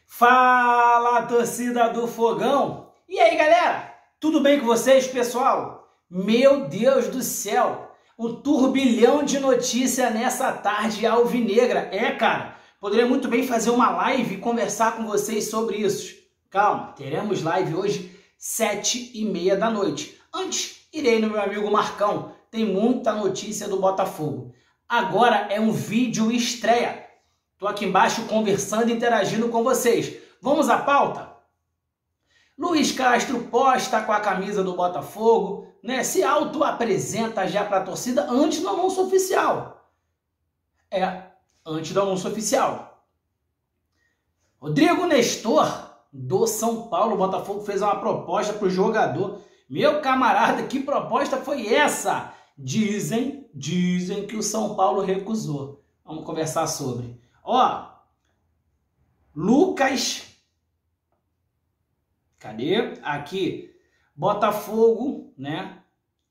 Fala, torcida do Fogão! E aí, galera? Tudo bem com vocês, pessoal? Meu Deus do céu! Um turbilhão de notícia nessa tarde alvinegra. Cara, poderia muito bem fazer uma live e conversar com vocês sobre isso. Calma, teremos live hoje, 7h30 da noite. Antes, irei no meu amigo Marcão. Tem muita notícia do Botafogo. Agora é um vídeo estreia. Estou aqui embaixo conversando e interagindo com vocês. Vamos à pauta? Luiz Castro posta com a camisa do Botafogo, né? Se auto-apresenta já para a torcida antes do anúncio oficial. Antes do anúncio oficial. Rodrigo Nestor, do São Paulo, o Botafogo fez uma proposta para o jogador. Meu camarada, que proposta foi essa? Dizem que o São Paulo recusou. Vamos conversar sobre. Lucas, cadê? Aqui, Botafogo, né?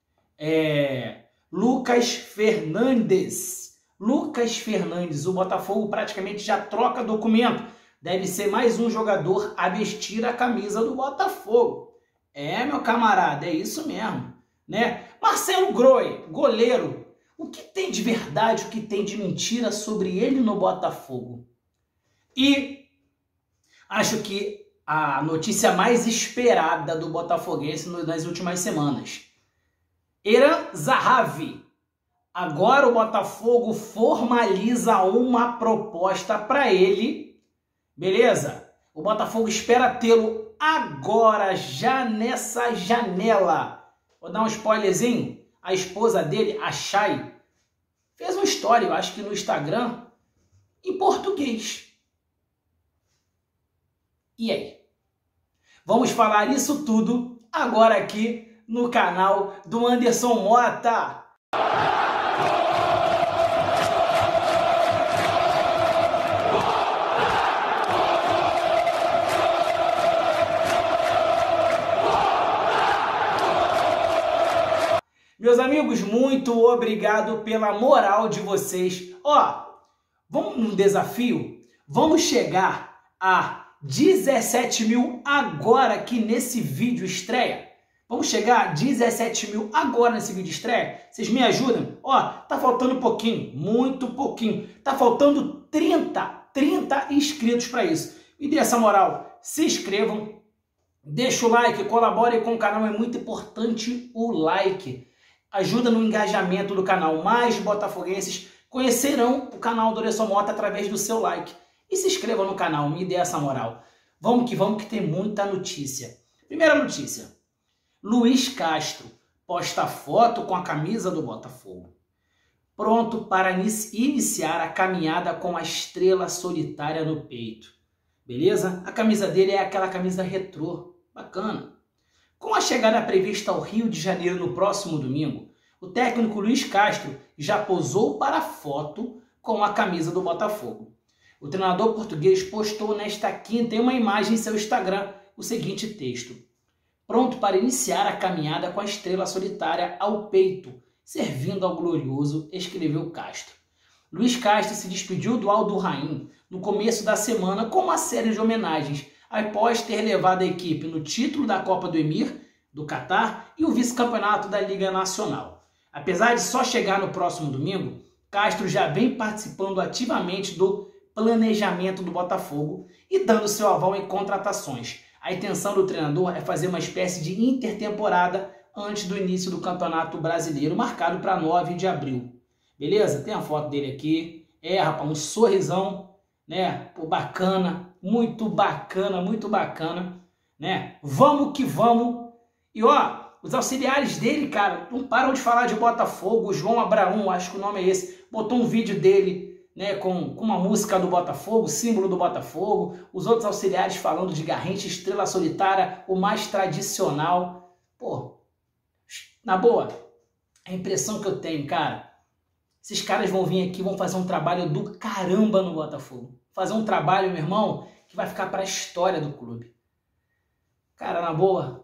Lucas Fernandes, o Botafogo praticamente já troca documento. Deve ser mais um jogador a vestir a camisa do Botafogo. Meu camarada, é isso mesmo, né? Marcelo Groi, goleiro. O que tem de verdade, o que tem de mentira sobre ele no Botafogo? E acho que a notícia mais esperada do botafoguense nas últimas semanas. Eran Zahavi. Agora o Botafogo formaliza uma proposta para ele. Beleza? O Botafogo espera tê-lo agora, já nessa janela. Vou dar um spoilerzinho. A esposa dele, a Chay, fez uma história, eu acho que no Instagram, em português. E aí? Vamos falar isso tudo agora aqui no canal do Anderson Mota. Meus amigos, muito obrigado pela moral de vocês. Vamos num desafio? Vamos chegar a 17 mil agora aqui nesse vídeo estreia? Vamos chegar a 17 mil agora nesse vídeo estreia? Vocês me ajudam? Tá faltando pouquinho, muito pouquinho. Tá faltando 30 inscritos para isso. Me dê essa moral. Se inscrevam, deixa o like, colaborem com o canal. É muito importante o like. Ajuda no engajamento do canal. Mais botafoguenses conhecerão o canal do Anderson Mota através do seu like. E se inscreva no canal, me dê essa moral. Vamos que tem muita notícia. Primeira notícia. Luiz Castro posta foto com a camisa do Botafogo. Pronto para iniciar a caminhada com a estrela solitária no peito. Beleza? A camisa dele é aquela camisa retrô. Bacana. Com a chegada prevista ao Rio de Janeiro no próximo domingo, o técnico Luiz Castro já posou para a foto com a camisa do Botafogo. O treinador português postou nesta quinta em uma imagem em seu Instagram o seguinte texto: pronto para iniciar a caminhada com a estrela solitária ao peito, servindo ao glorioso, escreveu Castro. Luiz Castro se despediu do Aldo Raim no começo da semana com uma série de homenagens, após ter levado a equipe no título da Copa do Emir, do Catar, e o vice-campeonato da Liga Nacional. Apesar de só chegar no próximo domingo, Castro já vem participando ativamente do planejamento do Botafogo e dando seu aval em contratações. A intenção do treinador é fazer uma espécie de intertemporada antes do início do Campeonato Brasileiro, marcado para 9 de abril. Beleza? Tem a foto dele aqui. Rapaz, um sorrisão, né? Bacana. Muito bacana, né? Vamos que vamos. E os auxiliares dele, cara, não param de falar de Botafogo. O João Abraão, acho que o nome é esse, botou um vídeo dele, né, com uma música do Botafogo, símbolo do Botafogo. Os outros auxiliares falando de Garrincha, estrela solitária, o mais tradicional. Na boa, a impressão que eu tenho, cara, esses caras vão vir aqui, vão fazer um trabalho do caramba no Botafogo. Fazer um trabalho, meu irmão, que vai ficar para a história do clube. Cara, na boa,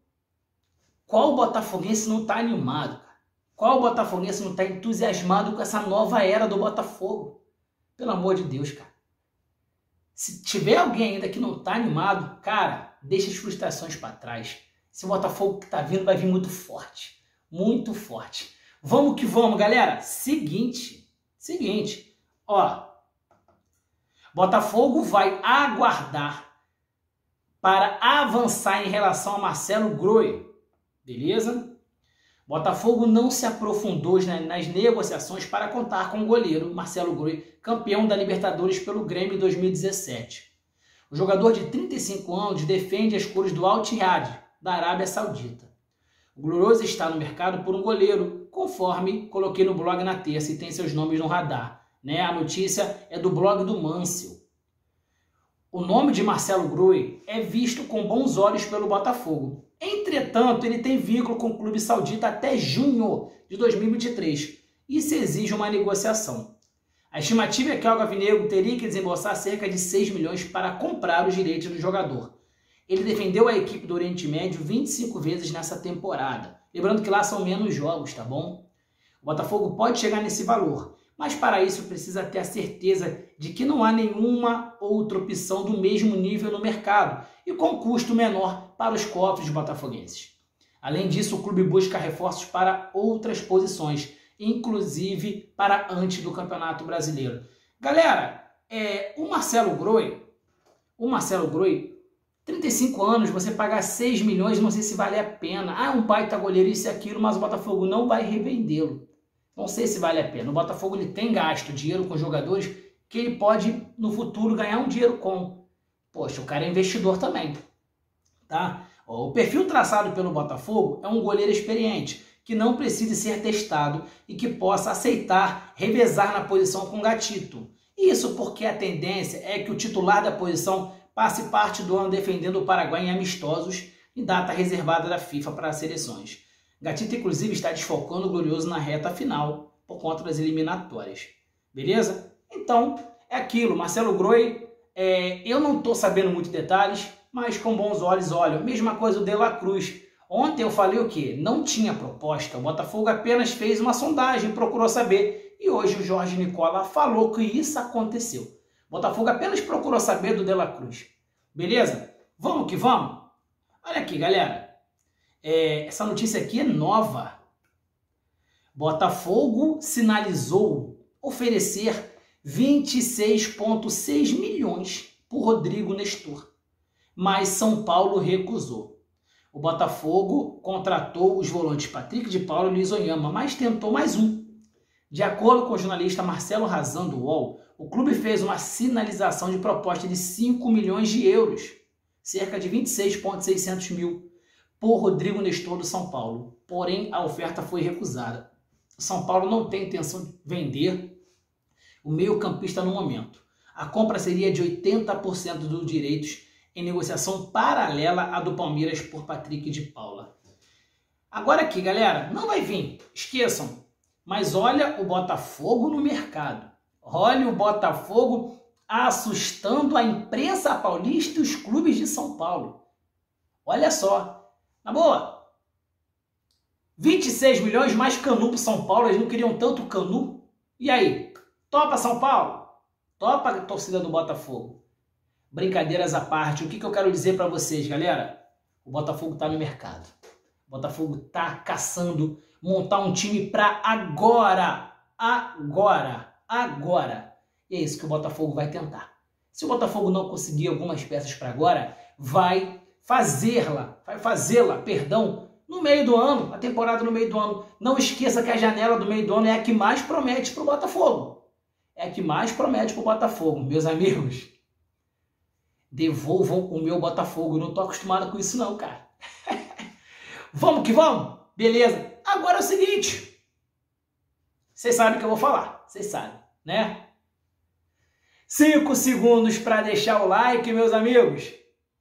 qual botafoguense não tá animado? Qual botafoguense não tá entusiasmado com essa nova era do Botafogo? Pelo amor de Deus, cara. Se tiver alguém ainda que não está animado, cara, deixa as frustrações para trás. Esse Botafogo que tá vindo vai vir muito forte. Muito forte. Vamos que vamos, galera. Seguinte. Ó. Botafogo vai aguardar para avançar em relação a Marcelo Groi. Beleza? Botafogo não se aprofundou nas negociações para contar com o goleiro Marcelo Groi, campeão da Libertadores pelo Grêmio em 2017. O jogador de 35 anos defende as cores do Al-Ittihad, da Arábia Saudita. O Glorioso está no mercado por um goleiro, conforme coloquei no blog na terça e tem seus nomes no radar. Né? A notícia é do blog do Mansell. O nome de Marcelo Groi é visto com bons olhos pelo Botafogo. Entretanto, ele tem vínculo com o clube saudita até junho de 2023. Isso exige uma negociação. A estimativa é que o Alvinegro teria que desembolsar cerca de 6 milhões para comprar os direitos do jogador. Ele defendeu a equipe do Oriente Médio 25 vezes nessa temporada. Lembrando que lá são menos jogos, tá bom? O Botafogo pode chegar nesse valor, mas para isso precisa ter a certeza de que não há nenhuma outra opção do mesmo nível no mercado e com custo menor para os cofres botafoguenses. Além disso, o clube busca reforços para outras posições, inclusive para antes do Campeonato Brasileiro. Galera, o Marcelo Groi, 35 anos, você pagar 6 milhões, não sei se vale a pena. Ah, um baita goleiro, isso e aquilo, mas o Botafogo não vai revendê-lo. Não sei se vale a pena. O Botafogo ele tem gasto dinheiro com jogadores que ele pode, no futuro, ganhar um dinheiro com. Poxa, o cara é investidor também. Tá? O perfil traçado pelo Botafogo é um goleiro experiente, que não precise ser testado e que possa aceitar revezar na posição com Gatito. Isso porque a tendência é que o titular da posição passe parte do ano defendendo o Paraguai em amistosos em data reservada da FIFA para as seleções. Gatito, inclusive, está desfalcando o Glorioso na reta final por conta das eliminatórias. Beleza? Então, é aquilo. Marcelo Groi, eu não estou sabendo muitos detalhes, mas com bons olhos olho. Mesma coisa o De La Cruz. Ontem eu falei o quê? Não tinha proposta. O Botafogo apenas fez uma sondagem, procurou saber. E hoje o Jorge Nicola falou que isso aconteceu. O Botafogo apenas procurou saber do De La Cruz. Beleza? Vamos que vamos? Olha aqui, galera. Essa notícia aqui é nova. Botafogo sinalizou oferecer 26,6 milhões por Rodrigo Nestor, mas São Paulo recusou. O Botafogo contratou os volantes Patrick de Paula e Luiz Onyama, mas tentou mais um. De acordo com o jornalista Marcelo Razan do UOL, o clube fez uma sinalização de proposta de 5 milhões de euros, cerca de 26,600 mil, por Rodrigo Nestor do São Paulo. Porém, a oferta foi recusada. O São Paulo não tem intenção de vender o meio-campista no momento. A compra seria de 80% dos direitos em negociação paralela à do Palmeiras por Patrick de Paula. Agora aqui, galera, não vai vir, esqueçam. Mas olha o Botafogo no mercado. Olha o Botafogo assustando a imprensa paulista e os clubes de São Paulo. Olha só. Na boa, 26 milhões mais Canu para São Paulo, eles não queriam tanto Canu. E aí, topa São Paulo? Topa a torcida do Botafogo? Brincadeiras à parte, o que eu quero dizer para vocês, galera? O Botafogo está no mercado. O Botafogo está caçando montar um time para agora. E é isso que o Botafogo vai tentar. Se o Botafogo não conseguir algumas peças para agora, vai fazê-la, no meio do ano, a temporada no meio do ano. Não esqueça que a janela do meio do ano é a que mais promete para o Botafogo. É a que mais promete para o Botafogo, meus amigos. Devolvam o meu Botafogo, eu não estou acostumado com isso não, cara. Vamos que vamos? Beleza. Agora é o seguinte, vocês sabem o que eu vou falar, vocês sabem, né? 5 segundos para deixar o like, meus amigos.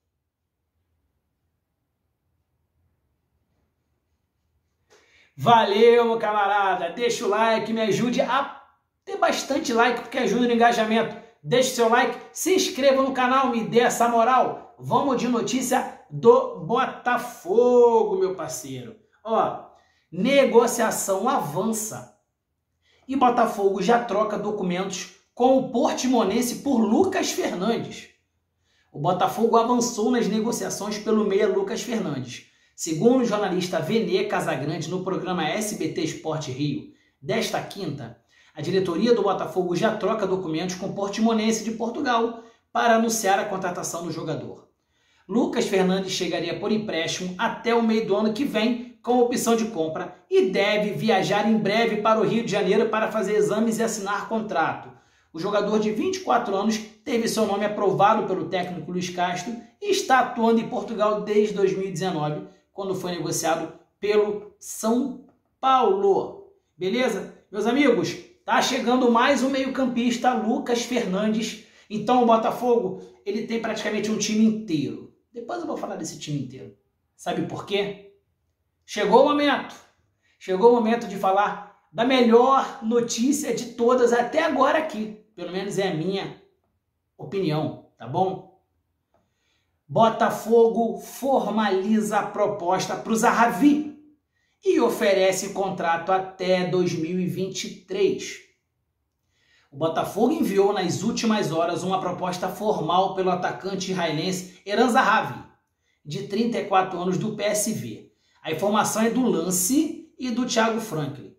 Valeu, meu camarada. Deixa o like, me ajude a ter bastante like, porque ajuda no engajamento. Deixe seu like, se inscreva no canal, me dê essa moral. Vamos de notícia do Botafogo, meu parceiro. Ó, negociação avança e Botafogo já troca documentos com o Portimonense por Lucas Fernandes. O Botafogo avançou nas negociações pelo meia Lucas Fernandes. Segundo o jornalista Vene Casagrande no programa SBT Esporte Rio, desta quinta, a diretoria do Botafogo já troca documentos com o Portimonense de Portugal para anunciar a contratação do jogador. Lucas Fernandes chegaria por empréstimo até o meio do ano que vem com opção de compra e deve viajar em breve para o Rio de Janeiro para fazer exames e assinar contrato. O jogador de 24 anos teve seu nome aprovado pelo técnico Luiz Castro e está atuando em Portugal desde 2019, quando foi negociado pelo São Paulo. Beleza? Meus amigos, tá chegando mais um meio-campista, Lucas Fernandes. Então o Botafogo, ele tem praticamente um time inteiro. Depois eu vou falar desse time inteiro. Sabe por quê? Chegou o momento de falar da melhor notícia de todas até agora aqui. Pelo menos é a minha opinião, tá bom? Botafogo formaliza a proposta para o Zahavi e oferece contrato até 2023. O Botafogo enviou nas últimas horas uma proposta formal pelo atacante israelense Eran Zahavi, de 34 anos, do PSV. A informação é do Lance e do Thiago Franklin.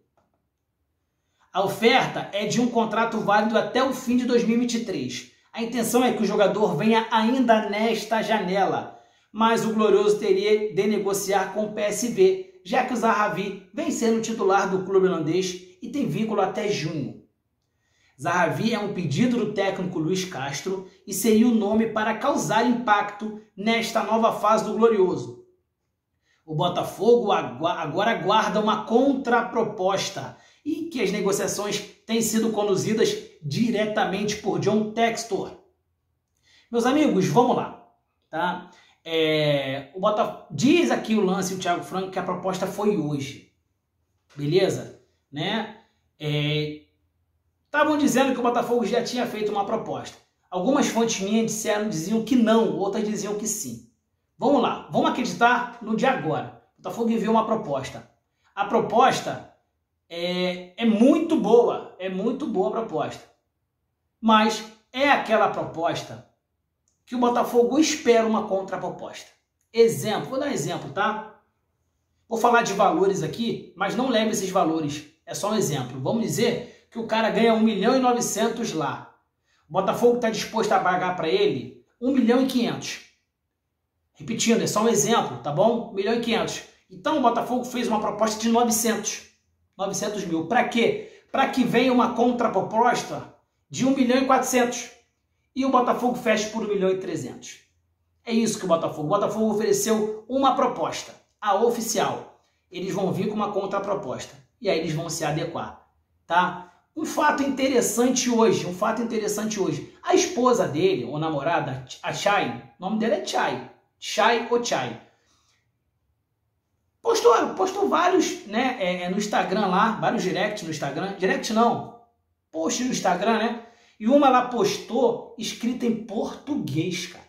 A oferta é de um contrato válido até o fim de 2023. A intenção é que o jogador venha ainda nesta janela, mas o Glorioso teria de negociar com o PSV, já que o Zahavi vem sendo titular do clube holandês e tem vínculo até junho. Zahavi é um pedido do técnico Luiz Castro e seria o nome para causar impacto nesta nova fase do Glorioso. O Botafogo agora aguarda uma contraproposta e que as negociações têm sido conduzidas diretamente por John Textor. Meus amigos, vamos lá. Tá? Diz aqui o Lance e o Thiago Franco que a proposta foi hoje. Beleza? Né? Estavam dizendo que o Botafogo já tinha feito uma proposta. Algumas fontes minhas diziam que não, outras diziam que sim. Vamos lá, vamos acreditar no de agora. O Botafogo enviou uma proposta. A proposta é muito boa a proposta. Mas é aquela proposta que o Botafogo espera uma contraproposta. Exemplo, vou dar um exemplo, tá? Vou falar de valores aqui, mas não leve esses valores. É só um exemplo. Vamos dizer que o cara ganha 1.900.000 lá. O Botafogo está disposto a pagar para ele 1.500.000. Repetindo, é só um exemplo, tá bom? 1.500.000. Então o Botafogo fez uma proposta de 900.000. Para quê? Para que venha uma contraproposta de 1.400.000. E o Botafogo fecha por 1.300.000. É isso que o Botafogo ofereceu uma proposta, a oficial. Eles vão vir com uma contraproposta. E aí eles vão se adequar, tá? Um fato interessante hoje. A esposa dele, ou namorada, a Chay, o nome dela é Chay. Chay ou Chay. Postou vários, né, no Instagram lá, vários directs no Instagram. Direct não, post no Instagram, né? E uma ela postou escrita em português, cara.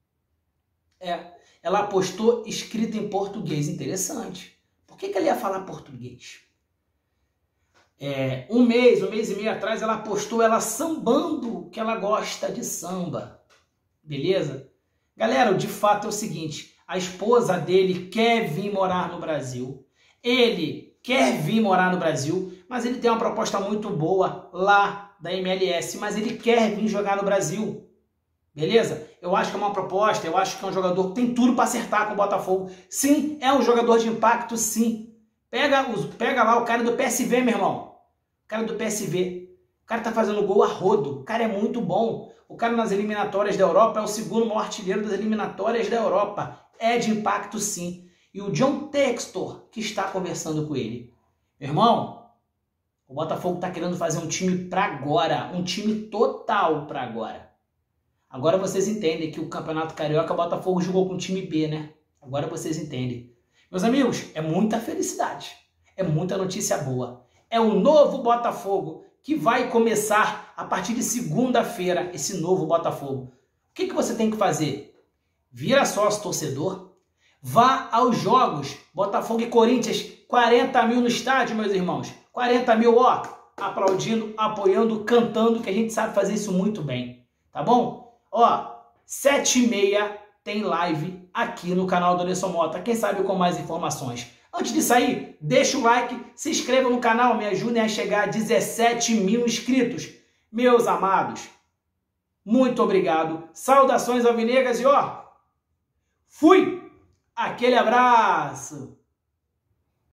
Ela postou escrita em português. Interessante. Por que ela ia falar português? Um mês e meio atrás, ela postou ela sambando, que ela gosta de samba. Beleza? Galera, de fato é o seguinte, a esposa dele quer vir morar no Brasil. Ele quer vir morar no Brasil, mas ele tem uma proposta muito boa lá da MLS, mas ele quer vir jogar no Brasil. Beleza? Eu acho que é uma proposta, eu acho que é um jogador que tem tudo para acertar com o Botafogo. Sim, é um jogador de impacto, sim. Pega lá o cara do PSV, meu irmão. O cara do PSV. O cara tá fazendo gol a rodo. O cara é muito bom. O cara nas eliminatórias da Europa é o segundo maior artilheiro das eliminatórias da Europa. É de impacto, sim. E o John Textor, que está conversando com ele. Meu irmão, o Botafogo tá querendo fazer um time para agora. Um time total para agora. Agora vocês entendem que o Campeonato Carioca, o Botafogo jogou com o time B, né? Agora vocês entendem. Meus amigos, é muita felicidade. É muita notícia boa. É o novo Botafogo que vai começar a partir de segunda-feira, esse novo Botafogo. O que você tem que fazer? Vira sócio torcedor, vá aos jogos, Botafogo e Corinthians, 40 mil no estádio, meus irmãos. 40 mil, ó, aplaudindo, apoiando, cantando, que a gente sabe fazer isso muito bem, tá bom? Ó, 7h30 tem live aqui no canal do Anderson Mota. Quem sabe com mais informações. Antes de sair, deixa o like, se inscreva no canal, me ajudem a chegar a 17 mil inscritos. Meus amados, muito obrigado. Saudações alvinegras e ó, fui! Aquele abraço!